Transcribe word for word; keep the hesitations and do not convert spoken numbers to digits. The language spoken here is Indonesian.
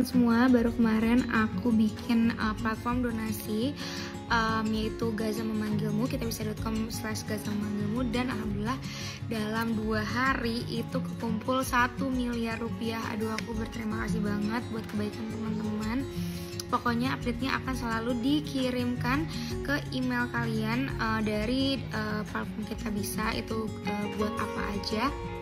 teman-teman semua, baru kemarin aku bikin uh, platform donasi um, yaitu Gaza Memanggilmu, kitabisa dot com slash gaza memanggilmu, dan alhamdulillah dalam dua hari itu kekumpul satu miliar rupiah. Aduh, aku berterima kasih banget buat kebaikan teman-teman. Pokoknya update-nya akan selalu dikirimkan ke email kalian uh, dari uh, platform Kitabisa itu uh, buat apa aja.